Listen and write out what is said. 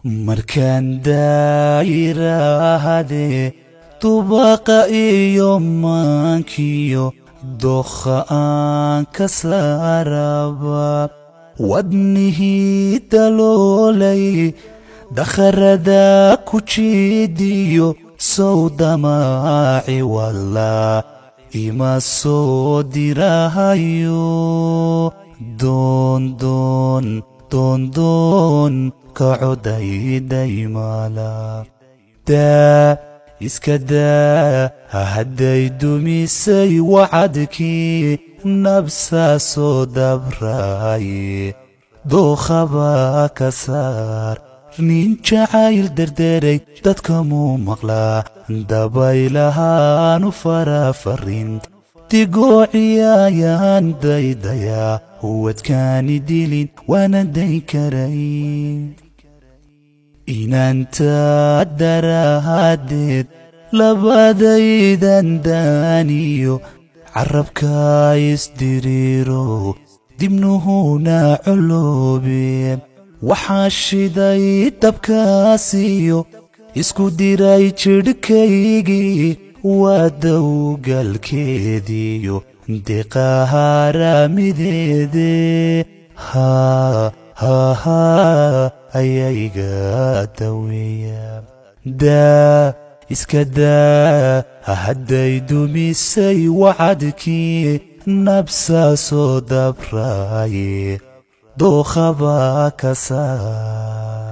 markaan daayiraahade tubaqa iyo maankiyo dookha aan ka saaraba wadnihii daloolay dakharada ku jiidiyo sow damaaci wallah ima soo dirahayo doon ka codayday mala daa iska daa hadday dumisay wacadkii nabsaa soo dabraaye dookhaba ka saar nin jacayl derderay dadka muu maqlaa dabaylahaanu farafarin digoociyayaan daydayaa huwadkaani dilin waana day karay inaanta daraahadeed labadaydan daaniyo carabka isdiriiro dibnuhuna coloobe waxaa shiday dabkaasiyo isku diray jidhkaygii waa dawgalkeediyo deqahaaramideede ayayga daweeya daa iska daa hadday dumisay wacadkii nabsaa soo dabraaye dookhaba ka saar